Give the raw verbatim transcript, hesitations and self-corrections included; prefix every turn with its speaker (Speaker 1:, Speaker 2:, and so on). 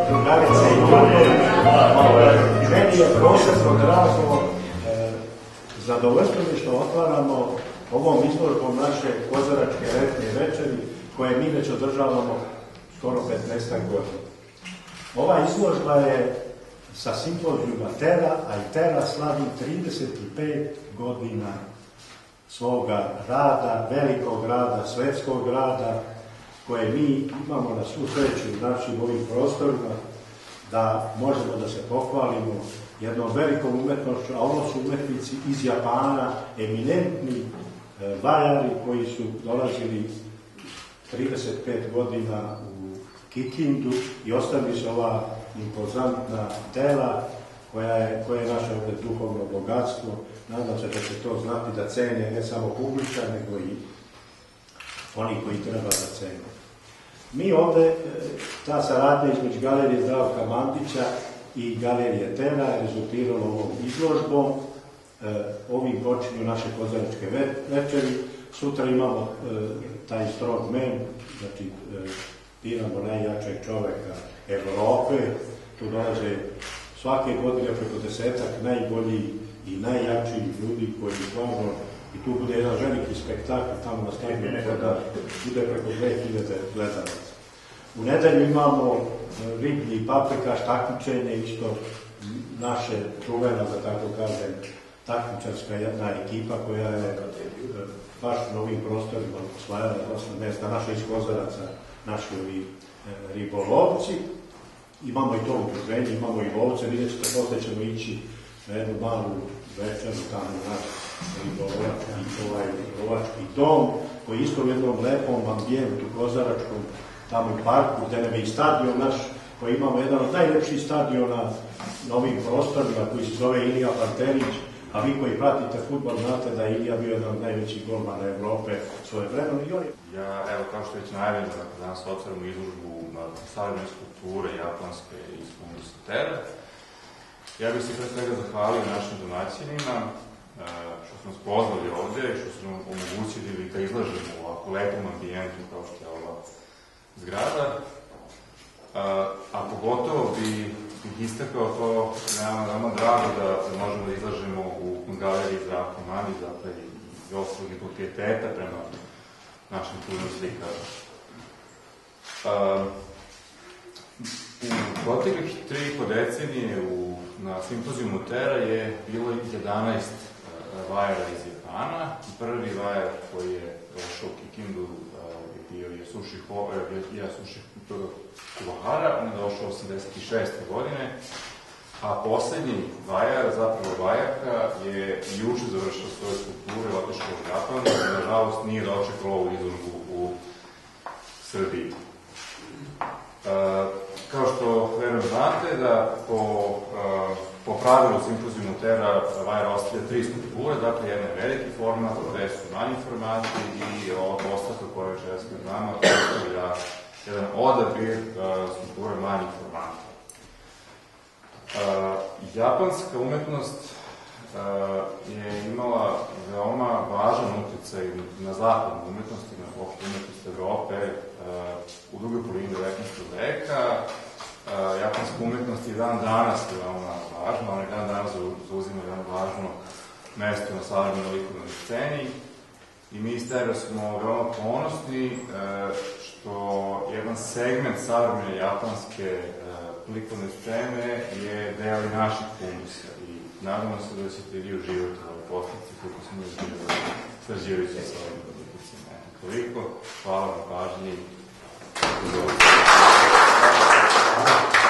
Speaker 1: drugarice i drugovi. Meni je posebno drago zadovoljstvo što otvaramo ovom izložbom naše kozaračke letnje večeri, koje mi već održavamo skoro petnaestak godina. Ova izložba je sa simpozijuma Tera, a i Tera slavi trideset pet godina svoga rada, velikog rada, svetskog rada, koje mi imamo na svu sreću u našim ovim prostorima, da možemo da se pohvalimo jednom velikom umetnošću, a ovo su umetnici iz Japana, eminentni e, vajari koji su dolazili trideset pet godina u Kikindu i ostavili se ova impozantna dela koja je, koja je naše ovdje duhovno bogatstvo. Nadam se da će to znati da cene ne samo publika, nego i oni koji treba da cene. Mi ovdje, ta saradnja između Galerije Zdravka Mandića i Galerije Tera je rezultiralo ovom izložbom. E, ovim počinju naše kozaračke večeri. Sutra imamo e, taj strong man, znači e, biramo najjačeg čoveka Evrope. Tu dolaze svake godine preko desetak najboljih i najjačih ljudi koji stvarno, i tu bude jedan veliki spektakl tamo na stadionu da bude preko dve hiljade gledalaca. U nedelju imamo riblji i paprikaš takmičenje, isto naše čuvena, da tako kažem, takmičarska jedna ekipa koja je baš na ovim prostorima osvajala dosta mesta, naša iz Kozaraca, naši ovi ribolovci. Imamo i to udruženje, imamo i lovce, vidjet ćete, posle ćemo ići na jednu malu večeru tamo u naš ribolovački dom, koji isto u jednom lepom ambijentu kozaračkom, tamo u parku, gde nam je i stadion naš, koji imamo jedan od najlepših stadiona na ovim prostorima, koji se zove Ilija Panterić, a vi koji pratite fudbal znate da je Ilija bio jedan od najvećih golmana Evrope svoje vremena.
Speaker 2: Ja, evo, kao što već najavljeno, danas otvaramo izložbu na savremene skulpture japanske iz Fundusa Tera. Ja bih se pre svega zahvalio našim domaćinima što su nas pozvali ovde i što su nam omogućili da izlažemo u ovako lepom ambijentu kao što je ova zgrada. A pogotovo bih istakao to veoma, veoma drago da možemo da izlažemo u galeriji Zdravka Mandića, dakle i ostalog i pijeteta prema našim kulturnim slikama. U proteklih tri i po decenije u, na simpozijumu Tera je bilo jedanaest vajara iz Japana. Prvi vajar koji je došao u Kikindu je bio Yasushi Kuwahara, on je došao osamdeset šeste godine, a poslednji vajar, zapravo vajarka, je juče završio svoje skulpture, otišao u Japan, i nažalost nije dočekao ovu izložbu u Srbiji. Kao što verujem znate, da po, po pravilu simpozijumu Tera vajar ostavlja tri skulpture, dakle jedan je veliki format, dve su manji formati i ova postavka koja je večeras pred nama ostavlja jedan odabir skulpture manjih formata. Japanska umetnost je imala veoma važan uticaj na zapadnu umetnost i na opštu umetnost Evrope u drugoj polovini devetnaestog veka. Japanska umetnost je dan danas veoma važna, ona je dan danas zauzima veoma važno mesto na savremenoj likovnoj sceni i mi iz Tera smo veoma ponosni što jedan segment savremene japanske likovne scene je deo i naših fundusa i nadamo se da ćete vi uživati u ovoj postavci kako smo uživali sarađivajući sa ovim umetnicima. Toliko, hvala na pažnji.